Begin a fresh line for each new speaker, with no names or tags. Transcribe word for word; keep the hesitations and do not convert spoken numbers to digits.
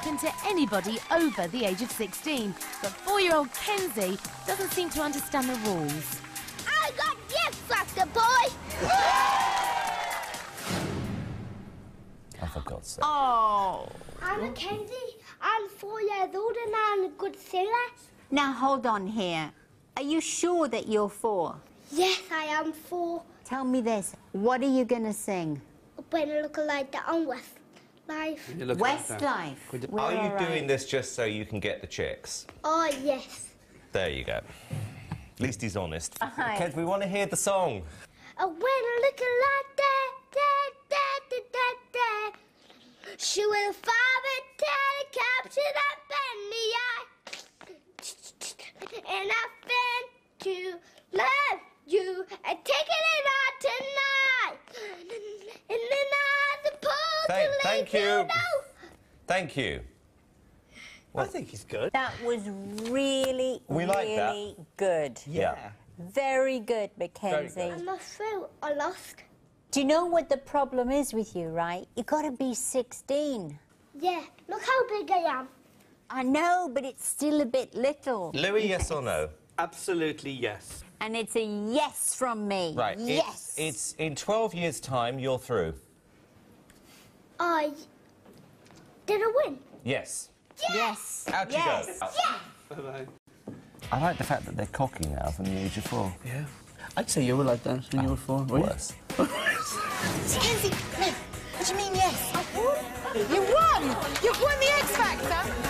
open to anybody over the age of sixteen. But four-year-old Kenzie doesn't seem to understand the rules.
I got yes factor, boy!
Oh, for God's sake.
Oh.
I'm Kenzie. I'm four years old and I'm a good singer.
Now, hold on here. Are you sure that you're four?
Yes, I am four.
Tell me this. What are you going to sing?
When I look like that on Westlife.
Westlife. We're
Are you
all right.
doing this just so you can get the chicks?
Oh, yes.
There you go. At least he's honest.
Uh-huh.
Kids, we want to hear the song.
Oh, when I look like that, that, that, that, that, that. She will father capture that penny eye. And I've been to love you and taking it out tonight. And then I'm supposed
Thank,
to
thank
let
you.
you know.
Thank you.
I think he's good.
That was really,
We like that.
really good.
Yeah.
Very good, Mackenzie.
I'm not through. I lost.
Do you know what the problem is with you, right? You got to be sixteen.
Yeah, look how big I am.
I know, but it's still a bit little.
Louis, yes or no?
Absolutely yes.
And it's a yes from me.
Right.
Yes.
It's, it's in twelve years' time, you're through.
I... Did I win?
Yes.
Yes.
Out you
yes.
go.
Yeah!
Bye-bye.
I like the fact that they're cocky now from the age of four.
Yeah. I'd say you were like that when you were four, were
Worse.
Kenzie, no. What do you mean yes?
I won.
You won! You've won the X Factor!